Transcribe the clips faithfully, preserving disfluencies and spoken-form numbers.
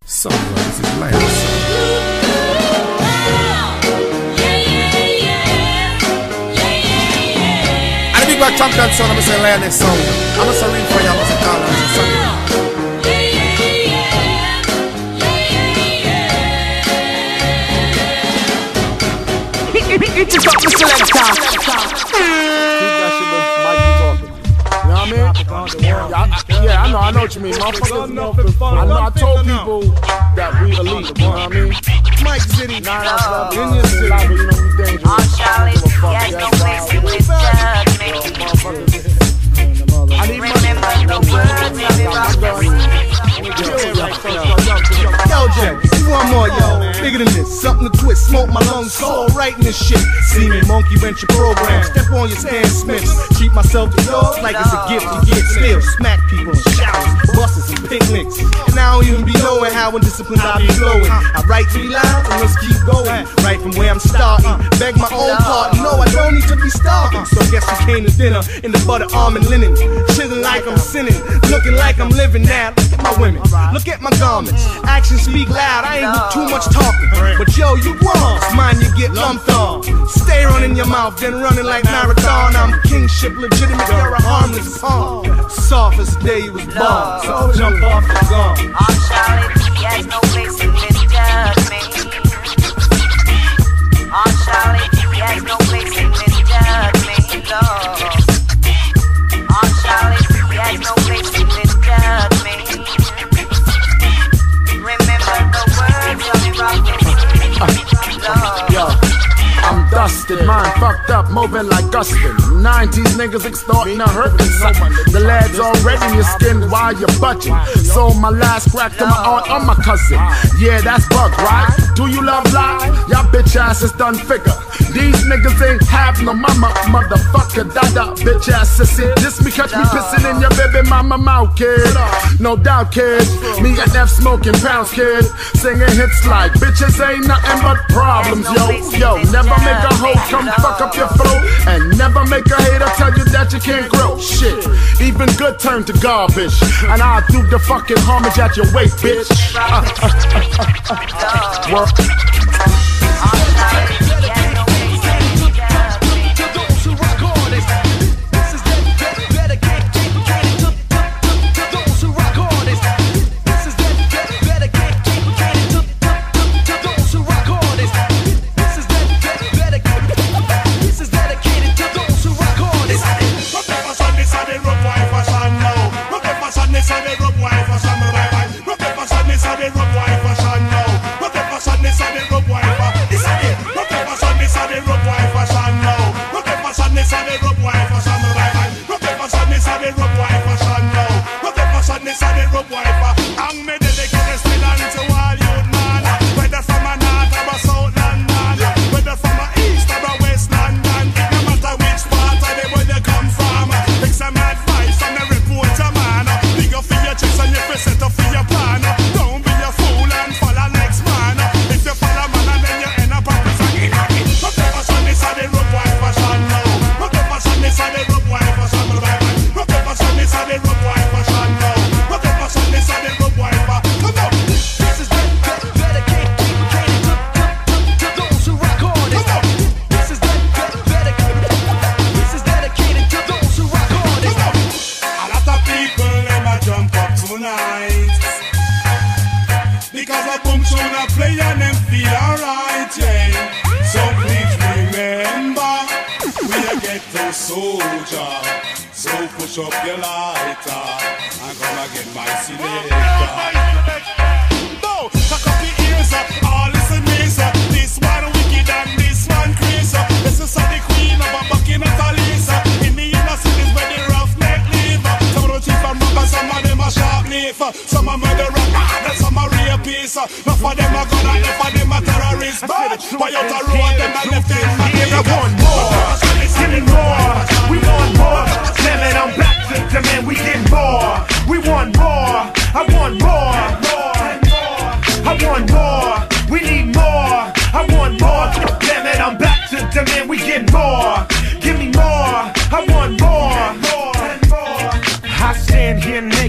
So, this is Lance. And the big bad champion son, I'm going to say Lioness sound. I'm going to say read for you, I'm going to say call out to Sunday. It's just up the selector. You know what I mean? Yeah, I, yeah, I know, I know what you mean. Motherfuckers, I know, I told people that we elite. You know what I mean? Mike City, nine out of Indian City, you know we dangerous. On Charlie's, yes, no place in which judge me. I need Remember the words of the prophecy. Yo, Jay, one more, yo. Bigger than this, something to twist, smoke my lungs, so right in this shit. See me, monkey wrench your program, step on your Stan Smiths. Treat myself to dogs like it's a gift you get. Still smack people in showers, buses and picnics. And I don't even be knowing how undisciplined I be flowing. I write to be loud and let's keep going. Right from where I'm starting, beg my own pardon. No, I don't need to be starving. So guess who came to dinner in the butter almond linen? Chilling like I'm sinning, looking like I'm living now. Look at my women, look at my garments. Actions speak loud, I ain't do too much talking. But yo, you want mine, you get lumped on. Stay running your mouth, then running like marathon. I'm kingship, legitimate, you're a harmless pawn. Soft as the day you was born, so jump off the gun. On Charlie, he has no place in which judge me. On Charlie, he has no place in which judge me, Lord. On Charlie, he has no place in which judge me. Remember the words of the prophecy, Lord. Yo, I'm dusted, mind fucked up, moving like Gustin. nineties niggas extorting or hurting something. The lads already in your skin while you're butching. Sold my last crack to my aunt or my cousin. Yeah, that's bug, right? Do you love life? Y'all bitch asses done figure. These niggas ain't have no mama, motherfucker, dada, bitch ass sissy. This me catch me pissing in your baby mama mouth, kid. No doubt, kid. Me and F smoking pounds, kid. Singing hits like bitches ain't nothing but problems, yo. Yo, never make a hoe come fuck up your flow, and never make a hater tell you that you can't grow. Shit, even good turn to garbage, and I threw the fucking homage at your waist, bitch. Uh, uh, uh, uh, uh, uh.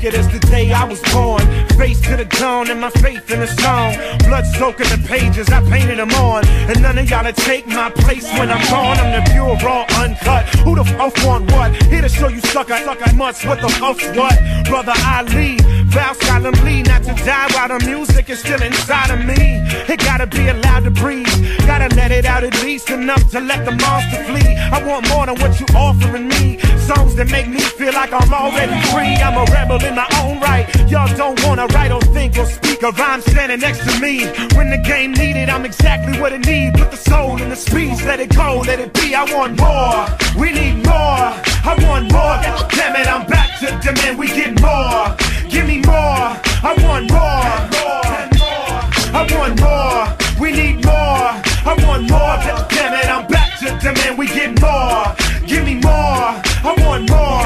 wicked as the day I was born. Face to the dawn and my faith in the song. Blood soaking the pages, I painted them on. And none of y'all to take my place when I'm gone. I'm the pure, raw, uncut. Who the fuck want what? Here to show you sucker, sucker mutts. What the fuck's what? Brother Ali, vow solemnly not to die while the music is still inside of me. It gotta be allowed to breathe. Gotta let it out at least enough to let the monster flee. I want more than what you offering me. Songs that make me feel like I'm already free. I'm a rebel in my own right. Y'all don't wanna write or think or speak a rhyme standing next to me. When the game needed, I'm exactly what it needs. Put the soul in the speech, let it go, let it be. I want more, we need more. I want more, damn it, I'm back to demand. We get more, give me more. I want more, I want more, we need more. I want more, damn it, I'm back to demand. We get more, give me more. I want more,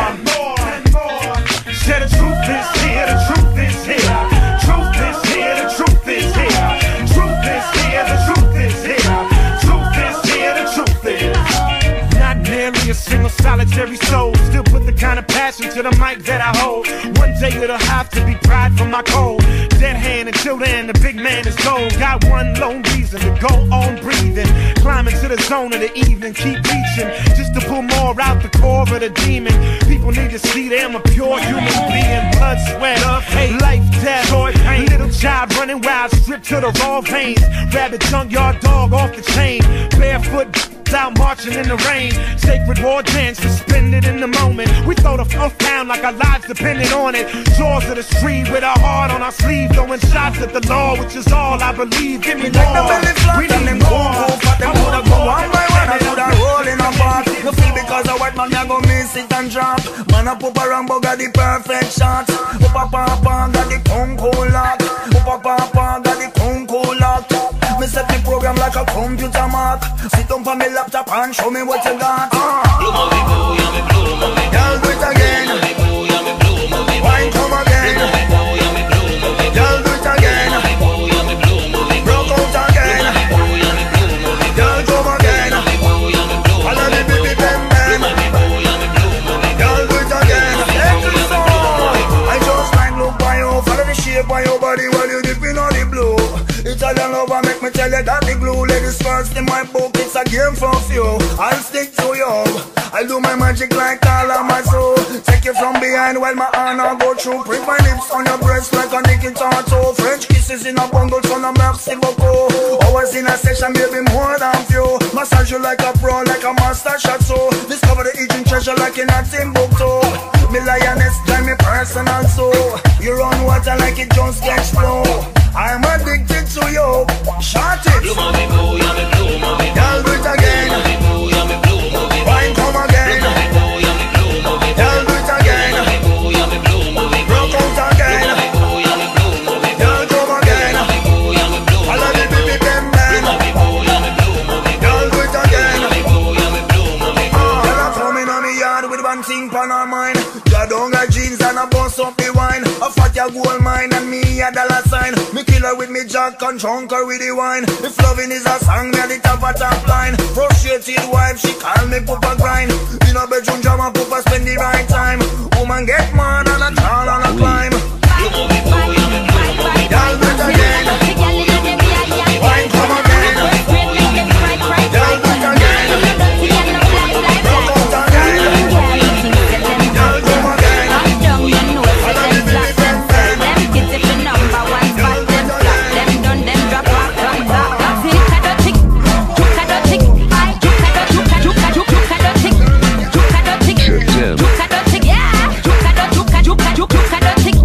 share the truth is here, the truth is here. Truth is here, the truth is here. Truth is here, the truth is here. Truth is here, the truth is. Not nearly a single solitary soul. Still put the kind of passion to the mic that I hold. One day it'll have to be pride from my cold. Dead hand until then, the big man is gold. Got one lone reason to go on breathing. Climbing to the zone of the evening, keep reaching. Just to pull more out the core of the demon. People need to see them a pure human being. Blood, sweat, love, hate, life, death, joy, pain. Little child running wild, stripped to the raw veins. Rabbit, junkyard dog off the chain. Barefoot out marching in the rain. Sacred war dance, suspended in the moment. We throw the fuck down like our lives depended on it. Jaws of the street with our heart on our sleeve. Throwing shots at the law, which is all I believe. Give me more, we need more. Them coulda go one by one, I coulda roll in a bar. No feel because a white man, I go miss it and drop. Man a pop a Rambo got the perfect shot. Up a papa got the conco lock. Up a papa got the conco lock. Me set the program like a computer mark. Sit down for me laptop and show me what you got. Uh. Blue movie, blue, yeah me blue movie. Girl, do it again. Blue movie, blue, yeah me blue movie. Wine come again. Blue movie, blue, yeah me blue movie. Girl, do it again. Blue movie, blue, yeah me blue movie. Broke out again. Blue movie, blue, yeah me blue movie. Girl, come again. Blue movie, blue, yeah me blue movie. All of the baby bam bam. Blue movie, blue, yeah me blue movie. Girl, do it again. Every song. I just like look by you, follow the shape of your body while you dipping on the blue. Italian lover make me tell you that the glue. Ladies first in my book, it's a game for few. I'll stick to you. I do my magic like all of my soul. Take you from behind while my hand I go through. Print my lips on your breast like a Nicky Tato. French kisses in a bundle from a merci beaucoup. Always in a session, baby, more than few. Massage you like a pro, like a master shot. So discover the hidden treasure like in a Timbuktu. Me lioness, drive me personal so. You run water like it just gets flow. I'm addicted to you. Shot it. Blue movie, blue, yeah me blue movie. Girl, do it again. Blue movie, blue, yeah me blue movie. Wine come again. Blue movie, blue, yeah me blue movie. Girl, do it again. Blue movie, blue, yeah me blue movie. Broke out again. Blue movie, blue, yeah me blue movie. Girl, come again. Blue movie, blue, yeah me blue movie. I love the baby bam bam. Blue movie, blue, yeah me blue movie. Girl, do it again. Blue movie, blue, yeah me blue movie. Girl, I'm coming on me yard with one thing on her mind. You don't got jeans and a bust up the wine. A fat ya gold mine and me a dollar sign. Me kill her with me jack and drunk her with the wine. If loving is a song, me at the top of top line. Frustrated wife, she call me Papa grind. In a bedroom jam and Papa spend the right time. Woman get mad and a crawl and a climb. Blue movie, blue, yeah me blue movie. Y'all do it again. Wine come again. Y'all do it again. Broke out again. Y'all come again. I love the baby bam bam. Check them.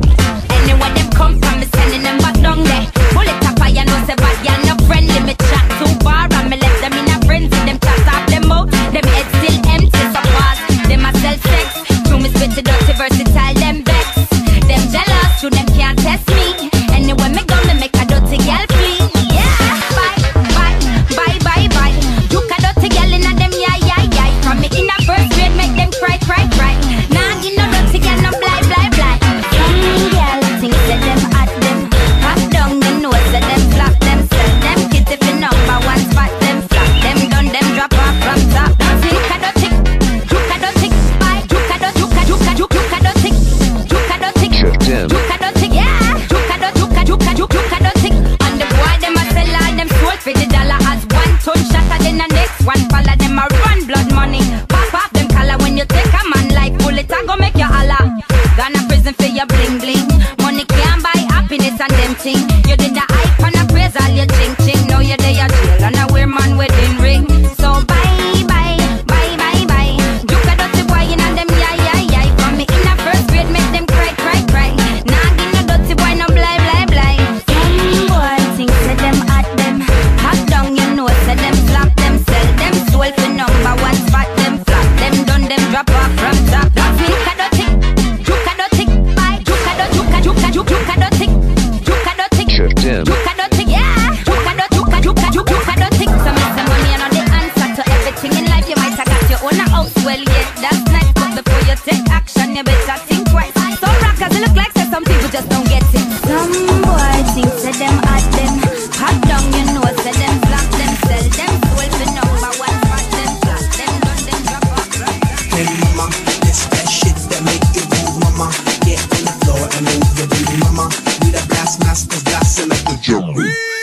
Juka don't tick, yeah. Juka don't, juka, juka, juka, juka don't tick. And the boy them a sell all them soul for the dollar. As one ton shatter, then the next one follow them a run blood money. Pop off them collar when you take a man like bullet, I go make you holla. Gonna prison for your bling bling. Money can't buy happiness and them thing. You did the hype and a praise all your ching ching. Now you're there a jail and a wear man wedding ring. So bye bye, bye bye bye. Juka dirty boy in and them yeah yeah yeah. From me in a first grade make them cry cry cry. Nah give no dirty boy no blah blah blah. Some boy think say them at them. Hot down you know say them slap them. Sell them soul for number one spot. Them flop them done them drop off from top. That's me Juka dirty. Juka dirty. Bye. Juka dirty. Juka Juka Juka dirty. Juka dirty. Juka dirty. Yeah. Juka dirty. Juka Juka Juka dirty. So make some money and all the answer to everything in life. You might have got your own house. Well yeah, that's nice, but before you take action, you better think twice. Some rockers they look like say some people just don't get it. Some boy think say them at them. Hot down you know say them flop them. Sell them soul for number one spot. Them flop them done them drop off. Hey mama, it's that shit that make you move, mama. Get on the floor and move your booty, mama. We the blast masters, blasting up the drum.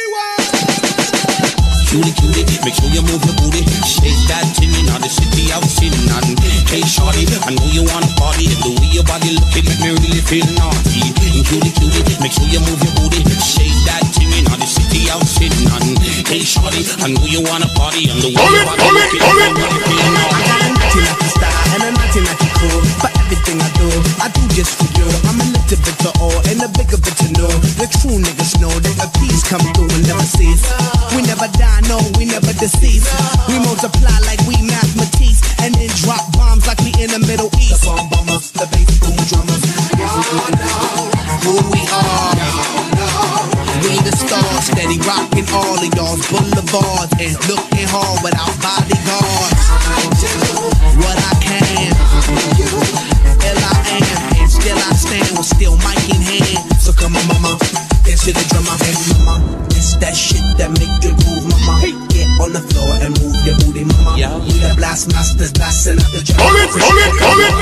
Cutie, cutie, make sure you move your booty. Shake that tin in the city, I'm sitting on. Hey shorty, I know you wanna party. The way your body looking make me really feel naughty. Cutie, cutie, make sure you move your booty. Shake that tin in the city, I'm sitting on. Hey shorty, I know you wanna party. And the way your body looking make me really feel naughty. I got a naughty naughty style and a naughty naughty cool. For everything I do, I do just for you. I'm a little bit to all and a bigger bit to know. The true niggas know that the peace come through and never cease. We never die, no, we never deceased. We multiply like we mathematics and then drop bombs like we in the Middle East. The bomb bombers, the bass boom drummers. Who we are? We the stars, steady rocking all of y'all's boulevards and looking hard without bodyguards. What I can, ill I am, and still I stand with still mic in hand. So come on, mama, dance to the drummer, hey mama. It's that shit that make you move, mama. Get on the floor and move your booty, mama. Yeah. We the blast masters, blasting up the drum. Hold it, hold it, hold it.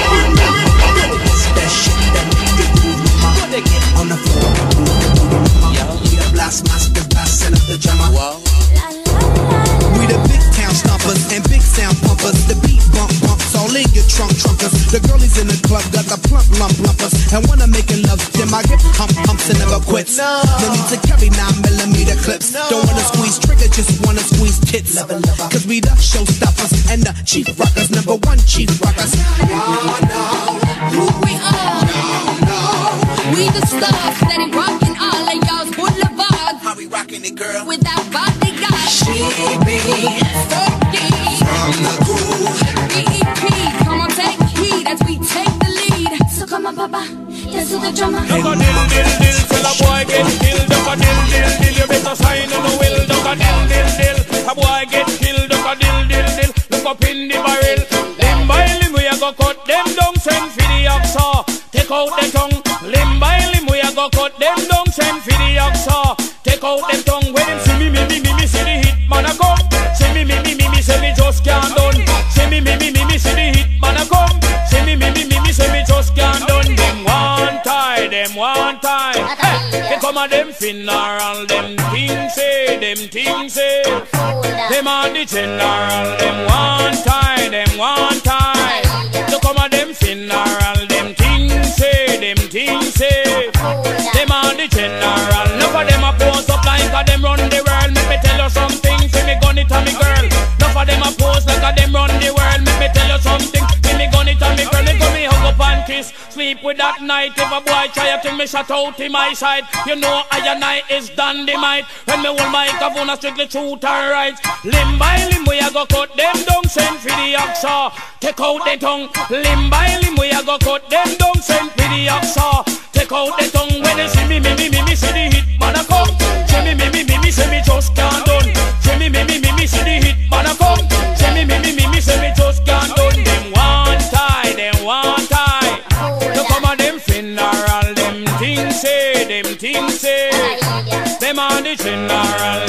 It's that shit that make you move, mama. Get on the floor and move your booty, mama. Yeah. We the blast masters, blasting up the drum. Wow. We the big town stompers and big sound pumpers. The beat bump bumps all in your trunk trunkers. The girlies in the club got the plump lump lumpers. And when I'm making love, then I get hump humps and never quits. No, no need to carry nine millimeter clips. No. Don't wanna squeeze trigger, just wanna squeeze tits. Lover, lover. Cause we the showstoppers and the chief rockers. Number one chief rockers. No, no, who we are? No, no, we the stars steady rocking all of y'all's boulevards. How we rocking it, girl? Without bodyguards. She be from the groove. B E P, come on, take heed as we take the lead. So come on, Papa, dance to the drummer. Duck a dill dill dill, tell a boy get killed. Duck a dill dill dill, you better sign on the will. Duck a dill dill dill, a boy get killed. Duck a dill dill dill, look up in the barrel. Limb by limb we a go cut them down, send for the oxa. Take out the tongue. Limb by limb we a go cut them down, send for the oxa. Take out them tongue. When them see me, me, me, me, me, see the hit man a come. See me, me, me, me, me, say me just can't done. See me, me, me, me, me, see the hit man a come. See me, me, me, me, me, say me just can't done. Them one tie, them one tie. Hey, they come a them funeral, them things say, them things say. Them a the general, them one tie, them one tie. They come a them funeral, them things say, them things say. Them a the general, enough of them a pose up like a them run the world. Make me tell you something, see me gun it a me girl. Enough of them a pose like a them run the world. Make me tell you something, see me gun it a me girl. Me go me hug up and kiss, sleep with that night. If a boy try to me shut out in my side, you know I and I is dynamite. When me hold my microphone, I strictly truth and right. Limb by limb we a go cut them down, send for the oxa. Take out the tongue. Limb by limb we a go cut them down, send for the oxa. Take out the tongue. When they see me, me, me, me, me, see the hit man a come. See me, me, me, me, me, see me just can't done. See me, me, me, me, me, see the hit man a come. See me, me, me, me, me, see me just can't done. Them one tie, them one tie. You come on them funeral, them things say, them things say. Them on the general,